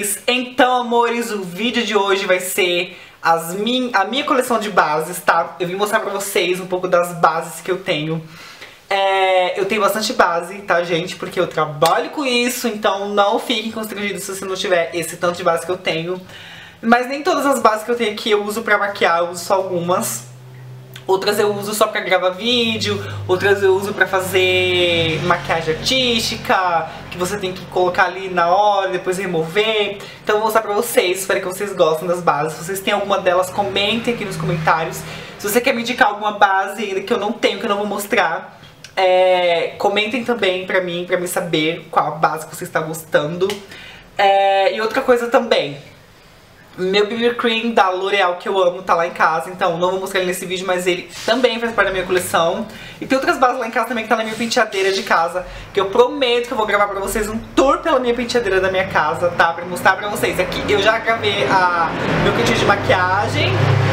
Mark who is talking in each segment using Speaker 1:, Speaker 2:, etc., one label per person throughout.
Speaker 1: vocês? Então, amores, o vídeo de hoje vai ser a minha coleção de bases, tá? Eu vim mostrar pra vocês um pouco das bases que eu tenho. Eu tenho bastante base, tá, gente? Porque eu trabalho com isso, então não fiquem constrangidos se você não tiver esse tanto de base que eu tenho. Mas nem todas as bases que eu tenho aqui eu uso pra maquiar, eu uso só algumas. Outras eu uso só pra gravar vídeo, outras eu uso pra fazer maquiagem artística, que você tem que colocar ali na hora, depois remover. Então eu vou mostrar pra vocês, espero que vocês gostem das bases. Se vocês têm alguma delas, comentem aqui nos comentários. Se você quer me indicar alguma base ainda que eu não tenho, que eu não vou mostrar, comentem também pra mim saber qual a base que você está gostando. E outra coisa também, meu BB Cream da L'Oreal que eu amo tá lá em casa, então não vou mostrar ele nesse vídeo, mas ele também faz parte da minha coleção. E tem outras bases lá em casa também que tá na minha penteadeira de casa, que eu prometo que eu vou gravar pra vocês um tour pela minha penteadeira da minha casa, tá? Pra mostrar pra vocês. Aqui eu já gravei meu kit de maquiagem.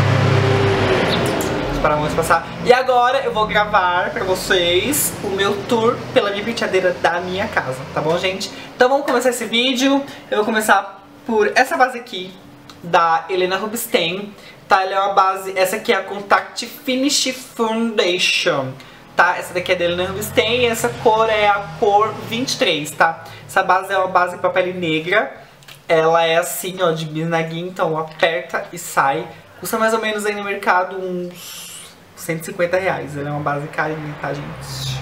Speaker 1: Vamos passar. E agora eu vou gravar pra vocês o meu tour pela minha penteadeira da minha casa, tá bom, gente? Então vamos começar esse vídeo. Eu vou começar por essa base aqui, da Helena Rubinstein, tá? Ela é uma base, essa aqui é a Contact Finish Foundation, tá? Essa daqui é da Helena Rubinstein e essa cor é a cor 23, tá? Essa base é uma base pra pele negra. Ela é assim, ó, de bisnaguinha, então aperta e sai. Custa mais ou menos aí no mercado uns R$150. Ela é uma base carinha, tá, gente?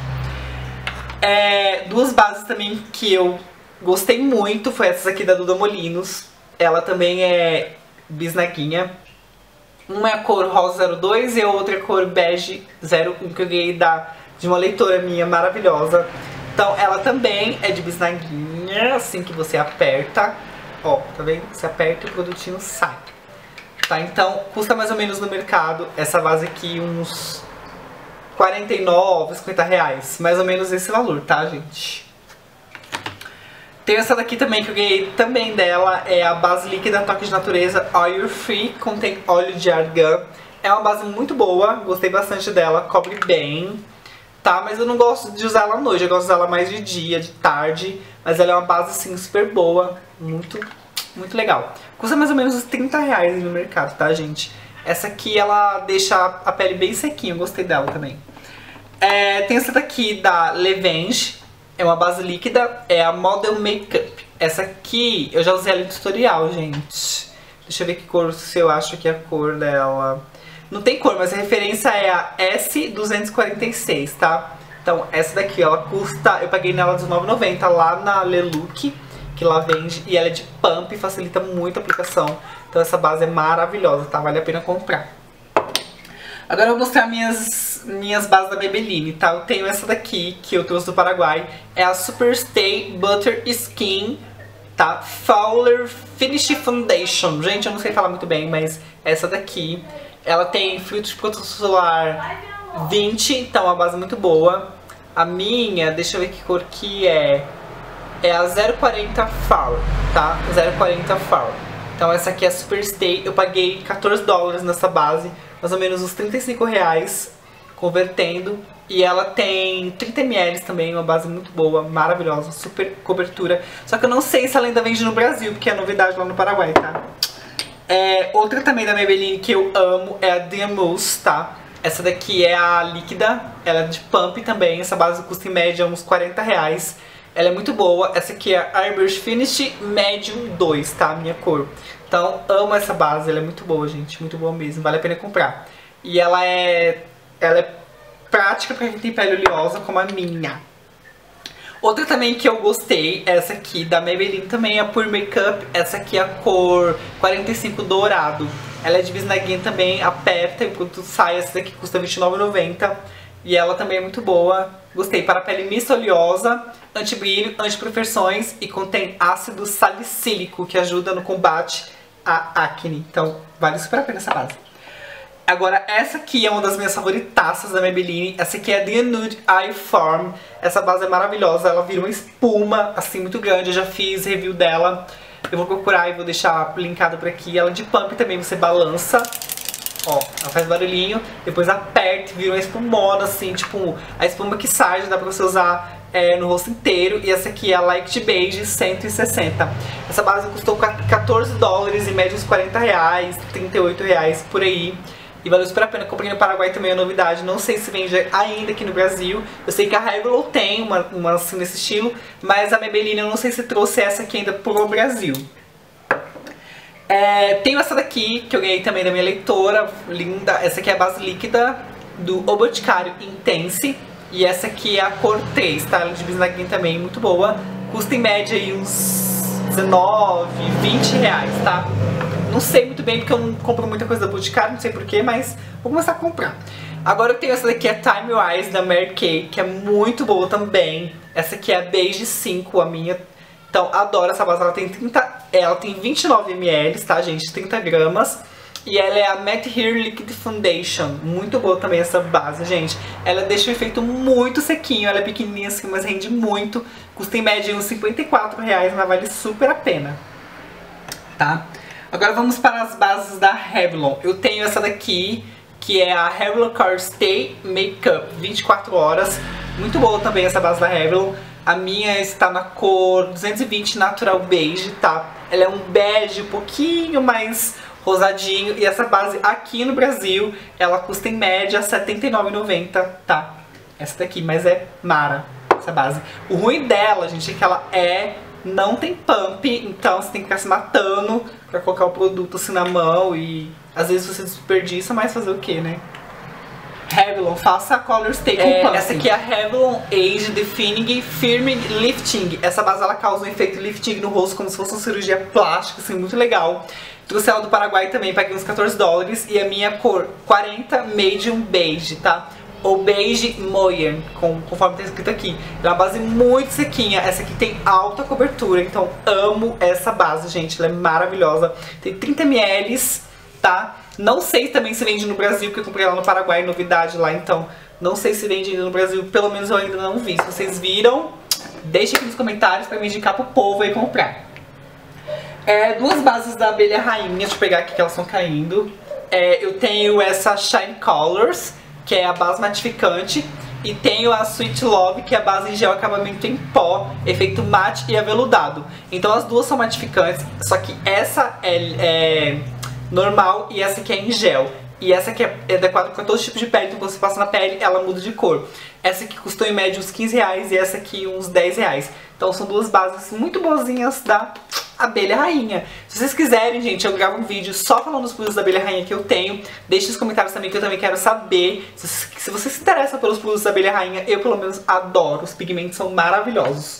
Speaker 1: Duas bases também que eu gostei muito foi essas aqui da Duda Molinos. Ela também é bisnaguinha. Uma é a cor rosa 02 e a outra é a cor bege 01, que eu ganhei de uma leitora minha maravilhosa. Então ela também é de bisnaguinha, assim que você aperta. Ó, tá vendo? Você aperta e o produtinho sai. Tá, então custa mais ou menos no mercado essa base aqui uns R$49, R$50. Mais ou menos esse valor, tá, gente? Tem essa daqui também que eu ganhei também dela, é a base líquida Toque de Natureza Oil Free, contém óleo de argan. É uma base muito boa, gostei bastante dela, cobre bem, tá? Mas eu não gosto de usar ela à noite, eu gosto de usar ela mais de dia, de tarde. Mas ela é uma base assim super boa, muito legal. Custa mais ou menos uns R$30 no mercado, tá, gente? Essa aqui ela deixa a pele bem sequinha, eu gostei dela também. Tem essa daqui da Levenge. É uma base líquida, é a Model Makeup. Essa aqui, eu já usei ela em tutorial, gente. Deixa eu ver que cor, se eu acho que é a cor dela. Não tem cor, mas a referência é a S246, tá? Então, essa daqui, ela custa... Eu paguei nela R$19,90 lá na Lelook, que lá vende. E ela é de pump, facilita muito a aplicação. Então essa base é maravilhosa, tá? Vale a pena comprar. Agora eu vou mostrar minhas bases da Maybelline, tá? Eu tenho essa daqui, que eu trouxe do Paraguai. É a Superstay Butter Skin, tá? Fowler Finish Foundation. Gente, eu não sei falar muito bem, mas essa daqui. Ela tem filtro de proteção solar 20, então é uma base muito boa. A minha, deixa eu ver que cor que é. É a 040 Fowler, tá? 040 Fowler. Então essa aqui é a Superstay. Eu paguei $14 nessa base. Mais ou menos uns R$35, convertendo. E ela tem 30 ml também, uma base muito boa, maravilhosa, super cobertura. Só que eu não sei se ela ainda vende no Brasil, porque é novidade lá no Paraguai, tá? Outra também da Maybelline que eu amo é a The Mousse, tá? Essa daqui é a líquida, ela é de pump também, essa base custa em média uns R$40. Ela é muito boa, essa aqui é a Airbrush Finish Medium 2, tá? A minha cor. Então, amo essa base, ela é muito boa, gente, muito boa mesmo, vale a pena comprar. E ela é prática pra quem tem pele oleosa, como a minha. Outra também que eu gostei, essa aqui da Maybelline também é a Pure Makeup. Essa aqui é a cor 45 dourado. Ela é de bisnaguinha também, aperta enquanto sai, essa daqui custa R$29,90. E ela também é muito boa, gostei, para pele mista oleosa, anti-brilho, anti-imperfeições e contém ácido salicílico, que ajuda no combate à acne. Então, vale super a pena essa base. Agora, essa aqui é uma das minhas favoritaças da Maybelline. Essa aqui é a The Nude Eye Form. Essa base é maravilhosa, ela vira uma espuma, assim, muito grande. Eu já fiz review dela. Eu vou procurar e vou deixar linkado por aqui. Ela é de pump também, você balança. Ó, ela faz barulhinho, depois aperta e vira uma espumona, assim, tipo, a espuma que sai, já dá pra você usar no rosto inteiro. E essa aqui é a Light Beige 160. Essa base custou 14 dólares, em média uns 40 reais, 38 reais, por aí. E valeu super a pena. Comprei no Paraguai também, é novidade. Não sei se vende ainda aqui no Brasil. Eu sei que a Revlon tem uma assim nesse estilo, mas a Maybelline eu não sei se trouxe essa aqui ainda pro Brasil. Tenho essa daqui, que eu ganhei também da minha leitora, linda. Essa aqui é a base líquida do O Boticário Intense. E essa aqui é a cor 3, tá? Ela é de bisnaguinha também, muito boa. Custa em média aí uns 19, 20 reais, tá? Não sei muito bem porque eu não compro muita coisa da Boticário, não sei porquê, mas vou começar a comprar. Agora eu tenho essa daqui, a Time Wise da Mary Kay, que é muito boa também. Essa aqui é a Beige 5, a minha. Então, adoro essa base, ela tem 29 ml, tá, gente? 30 gramas. E ela é a Matte Hair Liquid Foundation. Muito boa também essa base, gente. Ela deixa o efeito muito sequinho, ela é pequenininha assim, mas rende muito. Custa em média uns 54 reais, mas vale super a pena, tá? Agora vamos para as bases da Revlon. Eu tenho essa daqui, que é a Revlon Core Stay Makeup 24 horas. Muito boa também essa base da Revlon. A minha está na cor 220 Natural Beige, tá? Ela é um bege um pouquinho mais rosadinho. E essa base aqui no Brasil, ela custa em média R$ 79,90, tá? Essa daqui, mas é mara, essa base. O ruim dela, gente, é que ela não tem pump, então você tem que ficar se matando pra colocar o produto assim na mão. E às vezes você desperdiça, mas fazer o que, né? Revlon, faça a Color Stay com pump. Essa aqui é a Revlon Age Defining Firming Lifting. Essa base ela causa um efeito lifting no rosto, como se fosse uma cirurgia plástica, assim, muito legal. Trouxe ela do Paraguai também, paguei uns 14 dólares. E a minha cor 40 Medium Beige, tá? Ou Beige Moyen, conforme tá escrito aqui. É uma base muito sequinha. Essa aqui tem alta cobertura, então amo essa base, gente. Ela é maravilhosa. Tem 30 ml, tá? Não sei também se vende no Brasil, porque eu comprei ela no Paraguai, novidade lá, então não sei se vende ainda no Brasil, pelo menos eu ainda não vi. Se vocês viram, deixem aqui nos comentários pra me indicar pro povo aí comprar. Duas bases da Abelha Rainha, deixa eu pegar aqui que elas estão caindo. Eu tenho essa Shine Colors, que é a base matificante, e tenho a Sweet Love, que é a base em gel acabamento em pó, efeito mate e aveludado. Então as duas são matificantes, só que essa é normal e essa aqui é em gel. E essa aqui é adequada para todos os tipos de pele, então quando você passa na pele, ela muda de cor. Essa aqui custou em média uns 15 reais e essa aqui uns 10 reais. Então são duas bases muito boazinhas da Abelha Rainha. Se vocês quiserem, gente, eu gravo um vídeo só falando dos produtos da Abelha Rainha que eu tenho. Deixe nos comentários também, que eu também quero saber. Se você se interessa pelos produtos da Abelha Rainha, eu pelo menos adoro. Os pigmentos são maravilhosos.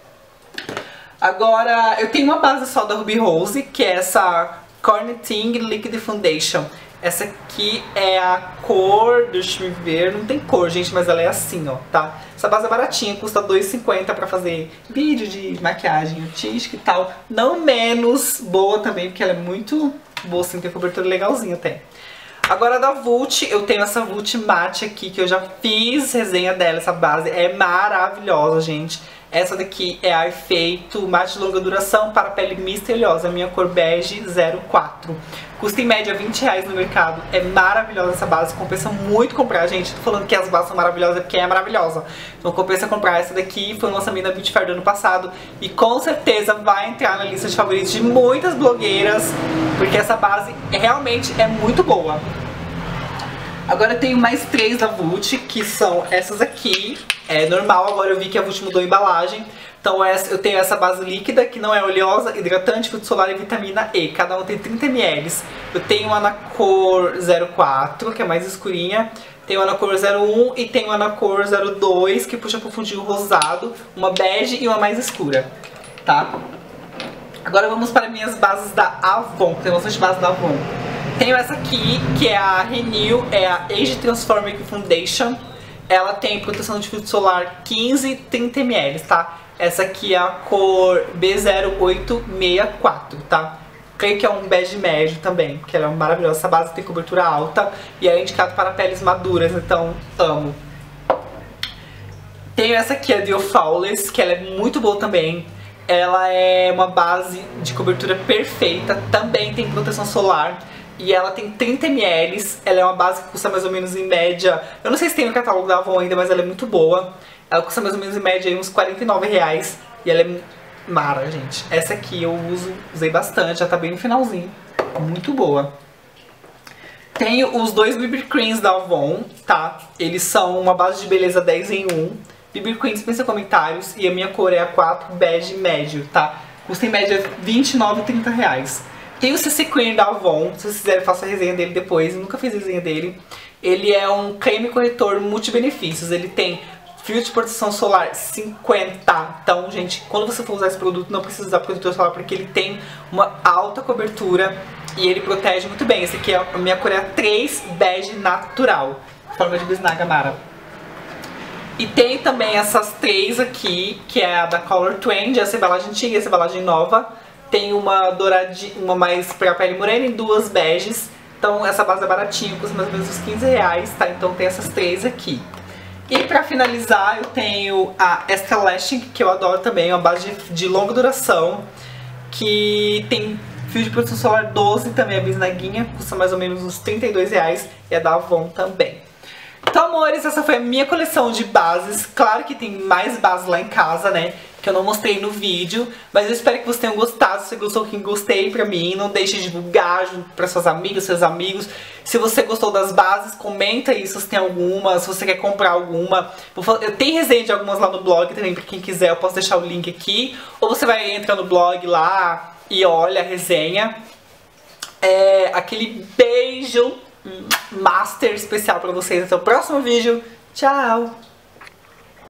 Speaker 1: Agora, eu tenho uma base só da Ruby Rose, que é essa Corneting Liquid Foundation. Essa aqui é a cor, deixa eu ver, não tem cor, gente, mas ela é assim, ó, tá? Essa base é baratinha, custa R$2,50 pra fazer vídeo de maquiagem artística e tal. Não menos boa também, porque ela é muito boa, assim, tem cobertura legalzinha até. Agora da Vult, eu tenho essa Vult Matte aqui, que eu já fiz resenha dela, essa base é maravilhosa, gente. Essa daqui é a efeito mate de longa duração para pele misteriosa, minha cor bege 04. Custa em média R$20 no mercado. É maravilhosa essa base, compensa muito comprar, gente. Tô falando que as bases são maravilhosas porque é maravilhosa. Então compensa comprar essa daqui, foi um lançamento da Beauty Fair do ano passado. E com certeza vai entrar na lista de favoritos de muitas blogueiras, porque essa base realmente é muito boa. Agora eu tenho mais três da Vult, que são essas aqui. É normal, agora eu vi que a Vult mudou a embalagem. Então eu tenho essa base líquida, que não é oleosa, hidratante, filtro solar e vitamina E. Cada uma tem 30 ml. Eu tenho uma na cor 04, que é mais escurinha. Tenho uma na cor 01 e tenho uma na cor 02, que puxa pro fundinho rosado. Uma bege e uma mais escura, tá? Agora vamos para minhas bases da Avon. Tem bastante base da Avon. Tenho essa aqui, que é a Renew, é a Age Transforming Foundation. Ela tem proteção de filtro solar 15 e 30 ml, tá? Essa aqui é a cor B0864, tá? Creio que é um bege médio também, porque ela é maravilhosa. Essa base tem cobertura alta e é indicada para peles maduras, então amo. Tenho essa aqui, a Dio Flawless, que ela é muito boa também. Ela é uma base de cobertura perfeita, também tem proteção solar. E ela tem 30 ml, ela é uma base que custa mais ou menos em média... Eu não sei se tem no catálogo da Avon ainda, mas ela é muito boa. Ela custa mais ou menos em média aí uns R$49. E ela é mara, gente. Essa aqui eu usei bastante, já tá bem no finalzinho. Muito boa. Tenho os dois BB Creams da Avon, tá? Eles são uma base de beleza 10 em 1. BB Cream dispensa comentários e a minha cor é a 4 bege médio, tá? Custa em média R$29 e R$30. Tem o CC Cream da Avon, se vocês quiserem faço a resenha dele depois, eu nunca fiz a resenha dele. Ele é um creme corretor multibenefícios, ele tem filtro de proteção solar 50. Então, gente, quando você for usar esse produto, não precisa usar protetor solar porque ele tem uma alta cobertura e ele protege muito bem. Esse aqui é a minha cor é a 3 bege natural, forma de bisnaga mara. E tem também essas três aqui, que é a da Color Trend, essa embalagem antiga e essa embalagem nova. Tem uma douradinha, uma mais pra pele morena e duas beges. Então essa base é baratinha, custa mais ou menos uns R$15, tá? Então tem essas três aqui. E pra finalizar eu tenho a Extra Lasting, que eu adoro também, é uma base de longa duração. Que tem fio de proteção solar 12 também, a bisnaguinha, custa mais ou menos uns R$32. E é da Avon também. Então, amores, essa foi a minha coleção de bases. Claro que tem mais bases lá em casa, né? Que eu não mostrei no vídeo. Mas eu espero que vocês tenham gostado. Se você gostou, que gostei pra mim. Não deixe de divulgar junto pra suas amigas, seus amigos. Se você gostou das bases, comenta aí se você tem alguma. Se você quer comprar alguma. Eu tenho resenha de algumas lá no blog também, pra quem quiser. Eu posso deixar o link aqui. Ou você vai entrar no blog lá e olha a resenha. Aquele beijo master especial pra vocês. Até o próximo vídeo. Tchau!